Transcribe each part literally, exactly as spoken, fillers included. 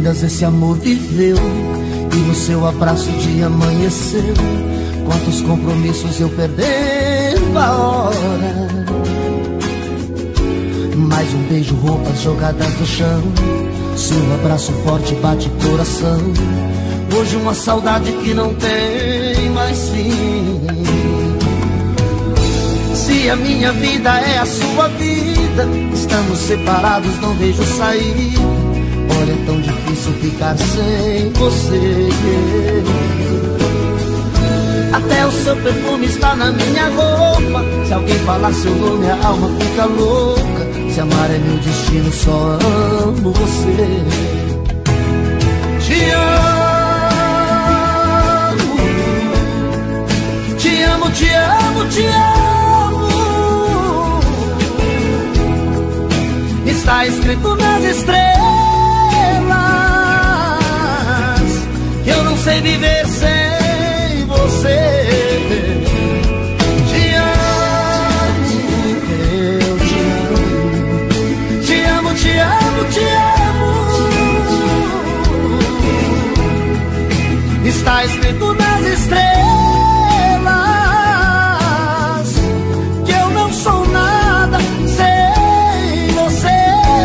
vidas esse amor viveu, e no seu abraço o dia amanheceu. Quantos compromissos eu perdendo a hora. Mais um beijo, roupas jogadas no chão, seu abraço forte bate coração. Hoje uma saudade que não tem mais fim. Se a minha vida é a sua vida, estamos separados, não vejo saída. Olha, é tão difícil ficar sem você. Até o seu perfume está na minha roupa. Se alguém falar seu nome, a alma fica louca. Se amar é meu destino, só amo você. Te amo, te amo, te amo, te amo. Está escrito nas estrelas que eu não sei viver sem você. Te amo, eu te amo. Te amo, te amo, te amo. Está escrito nas estrelas que eu não sou nada sem você.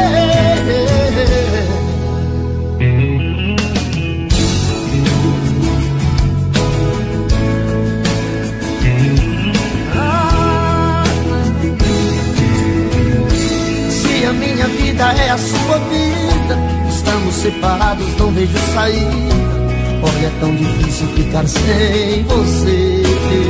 Se a minha vida é a sua vida, estamos separados, não vejo saída. Olha, é tão difícil ficar sem você.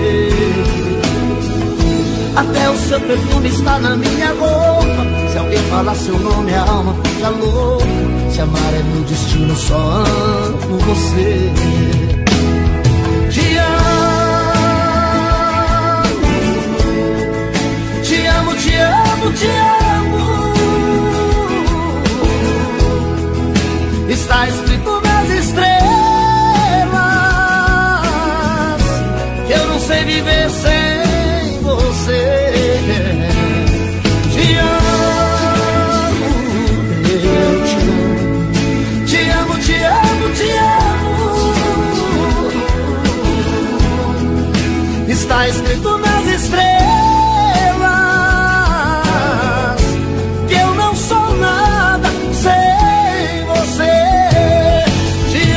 Até o seu perfume está na minha roupa. Se alguém falar seu nome, a alma fica louca. Se amar é meu destino, só amo você. Te amo, te amo, te amo, te amo. Está escrito nas estrelas que eu não sei viver sem você. Te amo, eu te amo. Te amo, te amo, te amo. Está escrito nas estrelas que eu não sou nada sem você. Te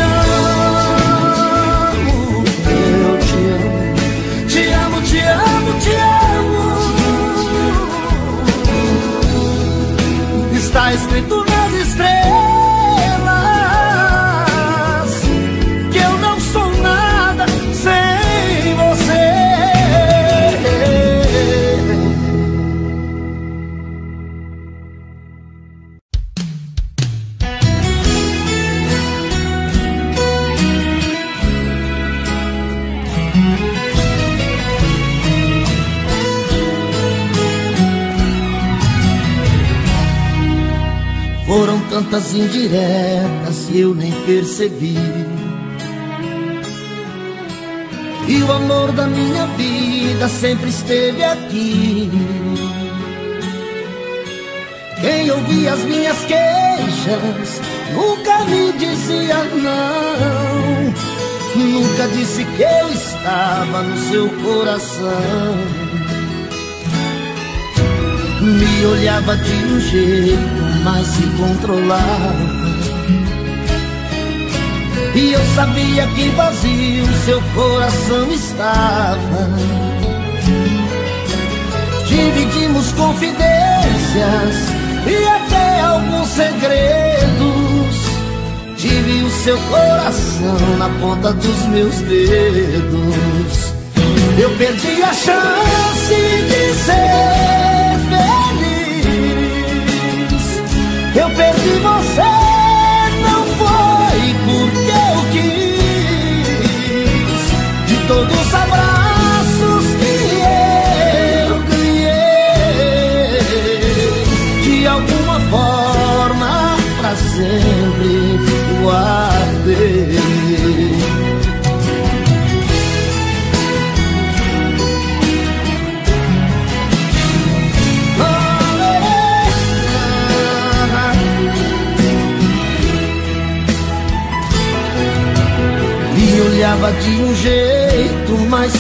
amo, eu te amo. Te amo, te amo, te amo. Está escrito nas estrelas que eu não sou nada sem você. Foram tantas indiretas e eu nem percebi. E o amor da minha vida sempre esteve aqui. Quem ouvia as minhas queixas nunca me dizia não. Nunca disse que eu estava no seu coração. Me olhava de um jeito, mas se controlava. E eu sabia que vazio seu coração estava. Dividimos confidências e até alguns segredos. Tive o seu coração na ponta dos meus dedos. Eu perdi a chance de ser feliz. Eu perdi você, não foi porque eu quis. De todos os abraços que eu ganhei, de alguma forma pra sempre guardei.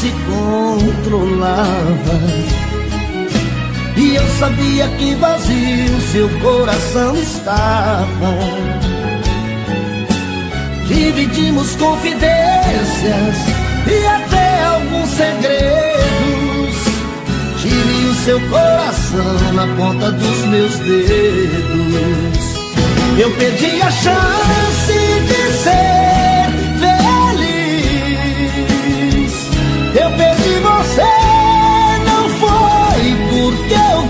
se controlava. E eu sabia que vazio seu coração estava. Dividimos confidências e até alguns segredos. Tive o seu coração na ponta dos meus dedos. Eu perdi a chance de ser feliz. Eu perdi você, não foi porque eu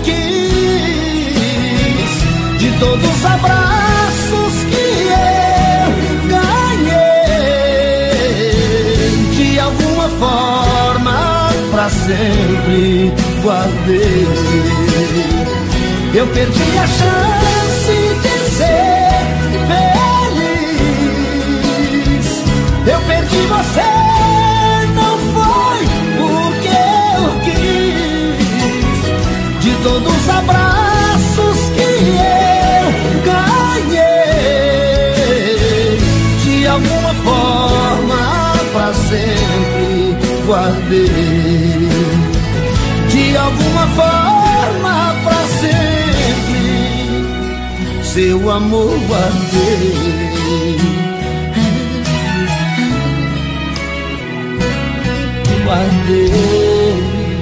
quis. De todos os abraços que eu ganhei, de alguma forma pra sempre guardei. Eu perdi a chance de ser feliz. Eu perdi você, não foi porque eu quis. De todos os abraços que eu ganhei, de alguma forma pra sempre guardei. De alguma forma pra sempre seu amor guardei. Guardei.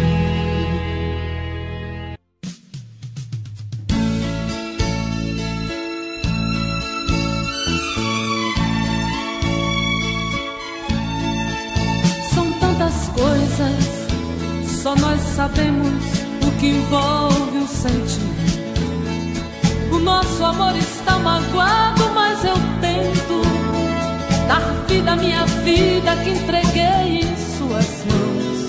São tantas coisas, só nós sabemos o que envolve o sentimento. O nosso amor está magoado, mas eu tento dar vida à minha vida que entreguei em suas mãos.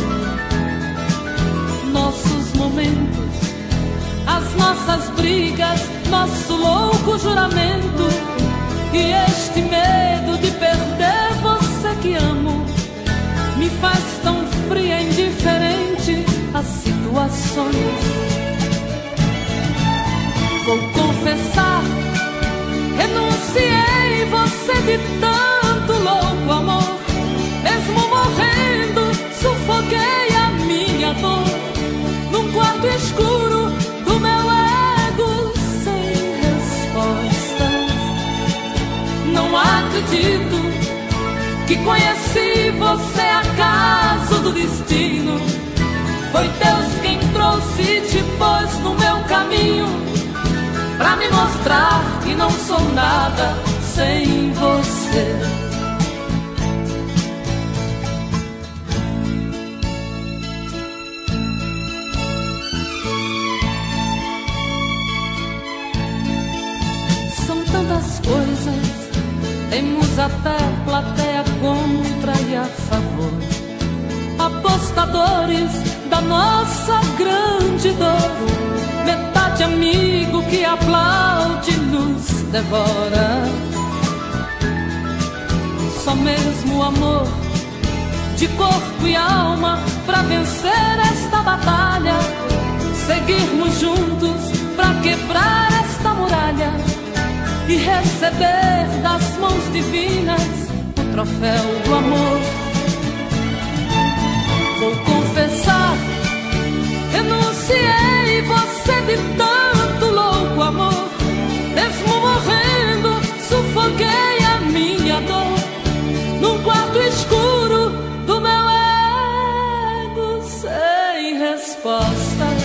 Nossos momentos, as nossas brigas, nosso louco juramento e este medo de perder você que amo me faz tão fria e indiferente às situações. Vou confessar, renunciei você de tanto louco amor. Mesmo morrendo, sufoquei a minha dor num quarto escuro do meu ego sem respostas. Não acredito que conheci você acaso do destino. Foi Deus quem trouxe e te pôs no meu caminho, pra me mostrar que não sou nada sem você. São tantas coisas, temos até plateia contra e a favor, apostadores da nossa grande dor. Metade amigo que aplaude nos devora. Só mesmo o amor de corpo e alma pra vencer esta batalha. Seguirmos juntos pra quebrar esta muralha e receber das mãos divinas o troféu do amor. Vou confessar, renunciei você de tanto louco amor. Mesmo morrendo, sufoquei a minha dor num quarto escuro do meu ego sem respostas.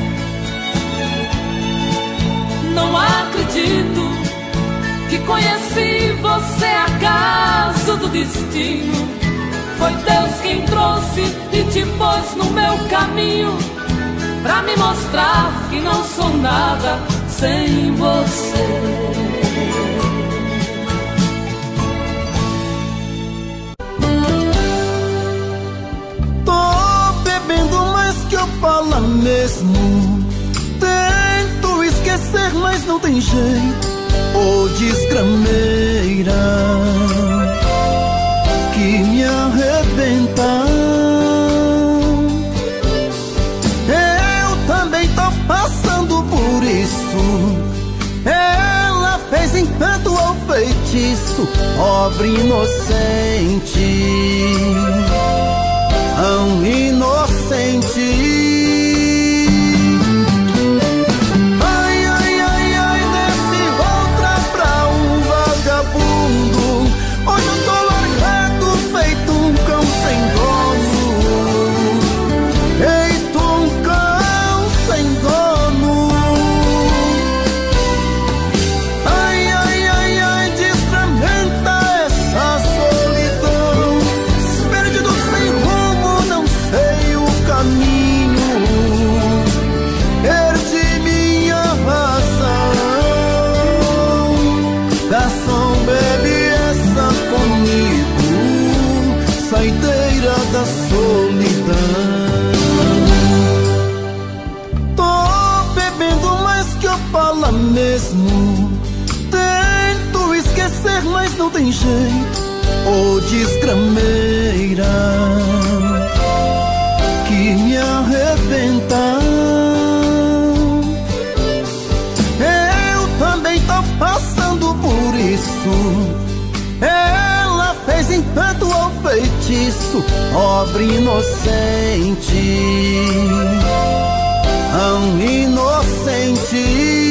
Não acredito que conheci você acaso do destino. Foi Deus quem trouxe e te pôs no meu caminho, pra me mostrar que não sou nada sem você. Tô bebendo mais que eu falo mesmo. Tento esquecer, mas não tem jeito. Ô desgrameira que me arrebenta. Eu também tô passando por isso. Ela fez encanto ou feitiço, pobre inocente. tão inocente. Da solidão, tô bebendo mais que eu falo mesmo. Tento esquecer, mas não tem jeito. Ô desgrameira que me arrebenta. Eu também tô passando por isso. Ela fez encanto ao feitiço, pobre inocente, tão inocente.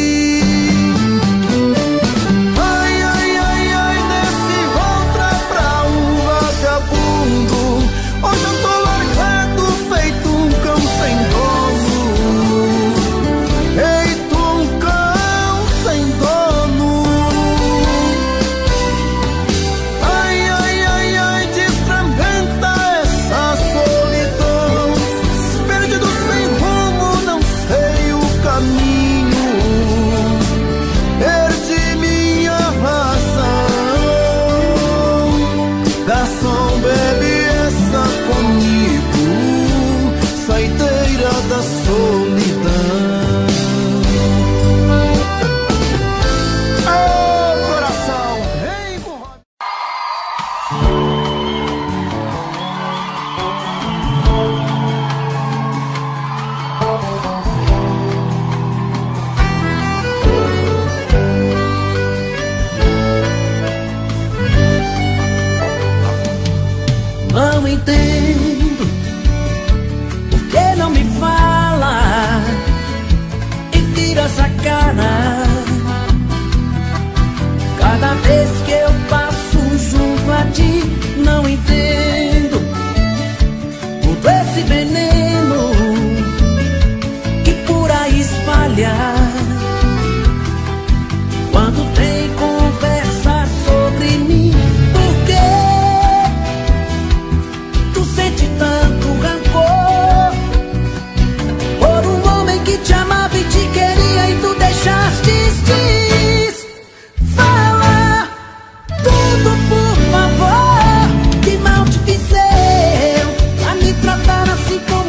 Ai, ai, ai, ai, desse outra pra um vagabundo. Hoje eu tô largado, feito um cão sem dono. Feito um cão sem dono. Garçom, bebe essa comigo, saideira da solidão. Oh, coração, vem com não entendo por que não me fala e tira essa cara. Cada vez que eu passo junto a ti, não entendo todo esse veneno que por aí espalha. Quando tem conversa sobre mim, por quê? Tanto rancor por um homem que te amava e te queria e tu deixaste. Fala tudo, por favor, que mal te fiz eu pra me tratar assim como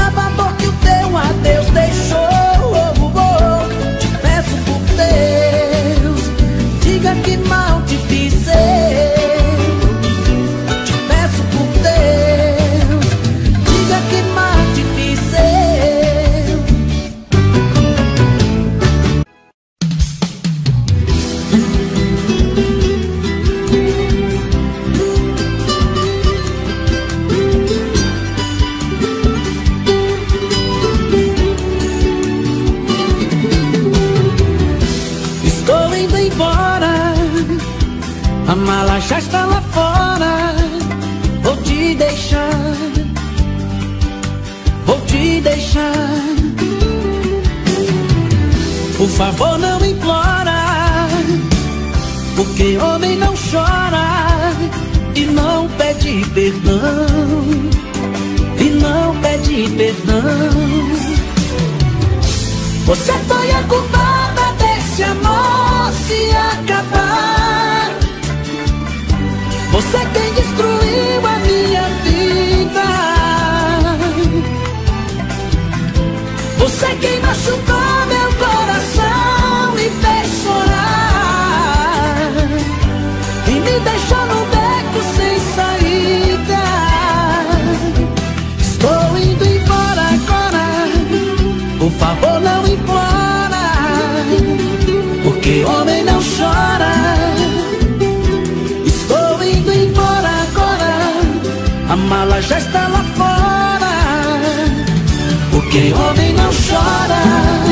nova dor que o teu adeus deixou. Te peço por Deus, diga que mal te fiz eu. Te peço por Deus, diga que mal te fiz eu. Estou indo embora, a mala já está lá fora. Vou te deixar, vou te deixar. Por favor, não implora, porque homem não chora e não pede perdão, e não pede perdão. Você foi a culpada desse amor se acabar. Você quem destruiu a minha vida. Você quem machucou meu coração e fez chorar, e me deixou no beco sem saída. Estou indo embora agora, por favor não implora, porque homem não chora. Estou indo embora agora, a mala já está lá fora, porque homem não chora.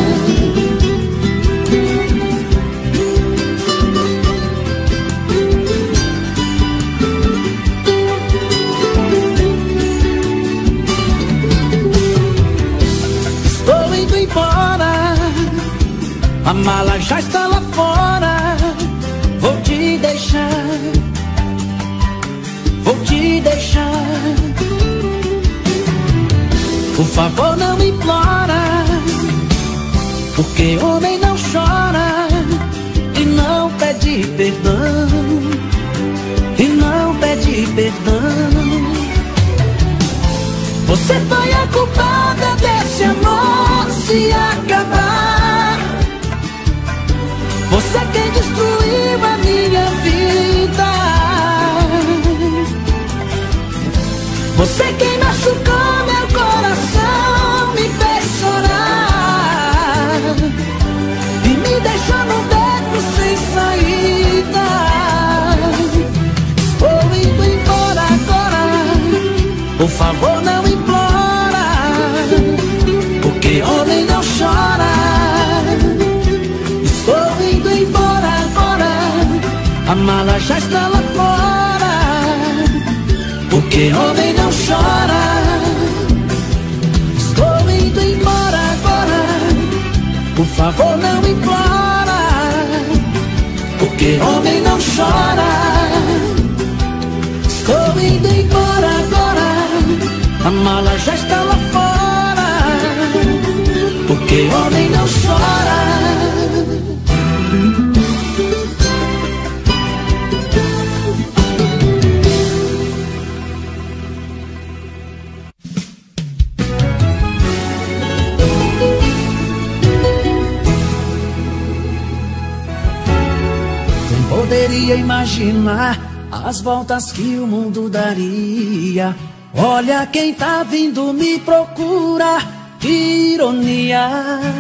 Estou indo embora, a mala já está lá fora. Vou te deixar, vou te deixar. Por favor não implora, porque homem não chora e não pede perdão, e não pede perdão. Você foi a culpada desse amor se acabar. Você quem destruiu a minha vida. Você quem machucou meu coração, me fez chorar e me deixou no beco sem saída. Estou indo embora agora, por favor não implora, porque homem não chora. Estou indo embora agora, a mala já está lá fora, porque homem não chora. Estou indo embora agora, por favor não implora, porque homem não chora. Estou indo embora agora, a mala já está lá fora, porque homem não chora. Poderia imaginar as voltas que o mundo daria. Olha quem tá vindo me procurar, que ironia.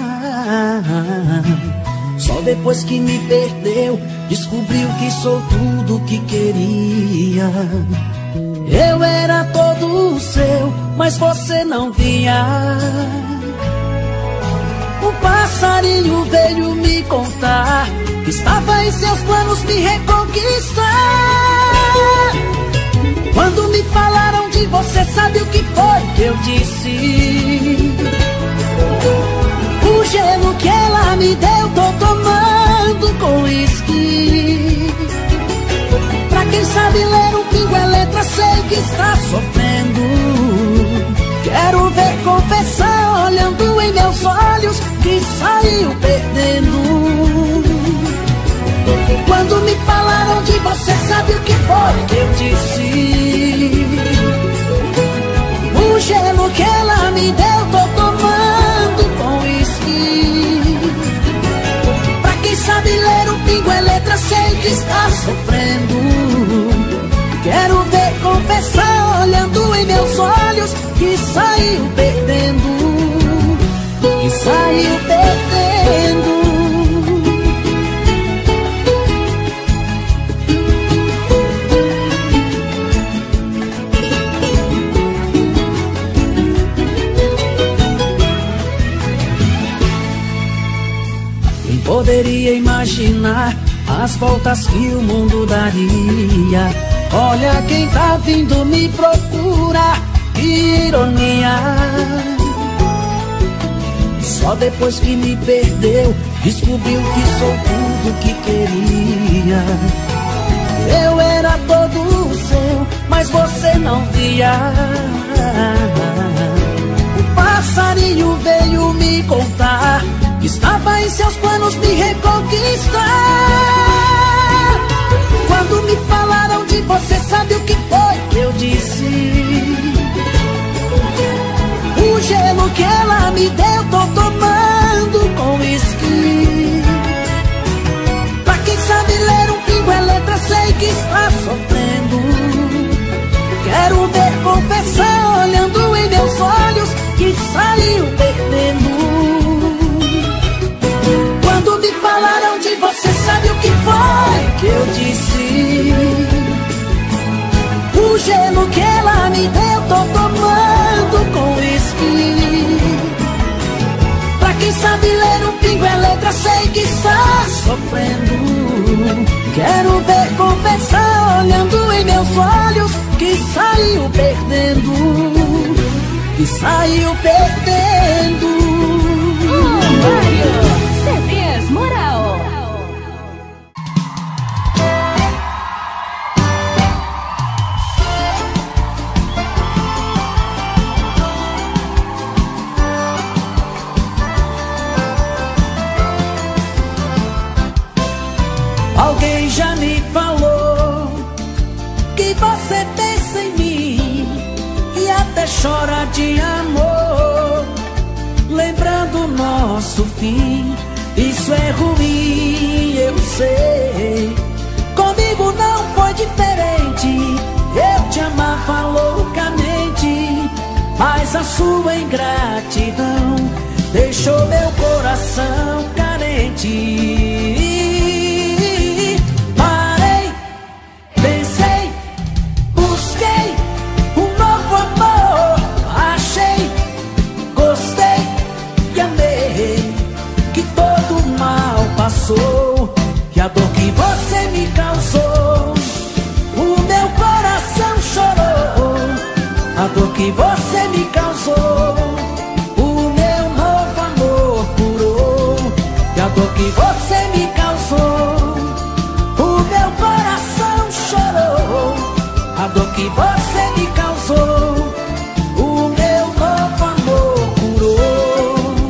Só depois que me perdeu, descobriu que sou tudo que queria. Eu era todo seu, mas você não via. Um passarinho veio me contar que estava em seus planos me reconquistar. Quando me falaram de você, sabe o que foi que eu disse? O gelo que ela me deu, tô tomando com uísque. Pra quem sabe ler um pingo é letra, sei que está sofrendo. Quero ver confessar, olhando em meus olhos, que saiu perdendo. Quando me falaram de você, sabe o que foi que eu disse? O gelo que ela me deu, que saiu perdendo, que saiu perdendo. Quem poderia imaginar as voltas que o mundo daria? Olha quem tá vindo me procurar, que ironia. Só depois que me perdeu, descobriu que sou tudo que queria. Eu era todo seu, mas você não via. O passarinho veio me contar que estava em seus planos me reconquistar. Quando me falaram de você, sabe o que foi que eu disse? O gelo que ela me deu, tô tomando com uísque. Pra quem sabe ler um pingo é letra, sei que está sofrendo. Quero ver confessar, olhando em meus olhos, que saiu perdendo. Quando me falaram de você, sabe o que foi que eu disse? O gelo que ela me deu, tô tomando com uísque. Pra quem sabe ler um pingo é letra, sei que está sofrendo. Quero ver confessar, olhando em meus olhos, que saiu perdendo, que saiu perdendo. Oh, Mário, C Ds Moral. Alguém já me falou que você pensa em mim e até chora de amor, lembrando nosso fim. Isso é ruim, eu sei. Comigo não foi diferente. Eu te amava loucamente, mas a sua ingratidão deixou meu coração carente. Parei, pensei, busquei um novo amor. Achei, gostei e amei, que todo mal passou, e a dor que você me causou, o meu coração chorou. A dor que você me causou, o meu novo amor curou. E a dor que você me causou, o meu coração chorou. A dor que você me causou, o meu novo amor curou.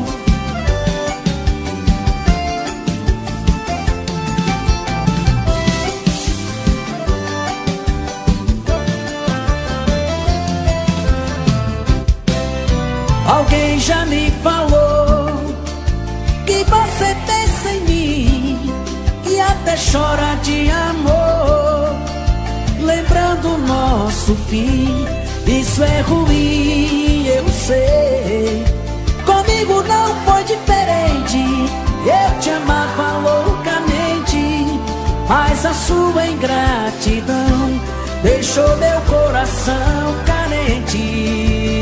Alguém já me falou que você pensa em mim e até chora de amor, lembrando nosso fim. Isso é ruim, eu sei. Comigo não foi diferente. Eu te amava loucamente, mas a sua ingratidão deixou meu coração carente.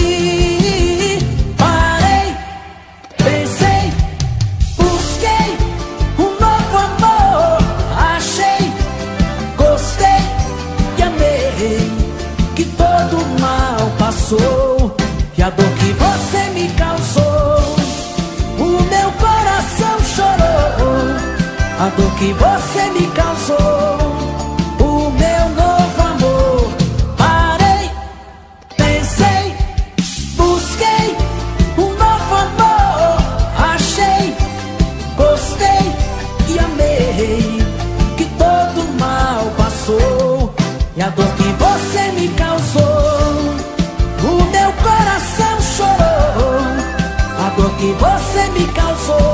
Parei, pensei, busquei um novo amor. Achei, gostei e amei, que todo mal passou, e a dor que você me causou, o meu coração chorou. A dor que você me causou, o meu novo amor. Parei, pensei, busquei um novo amor. Achei, gostei e amei, que todo mal passou, e a dor que você me causou, o meu coração chorou. A dor que você me causou,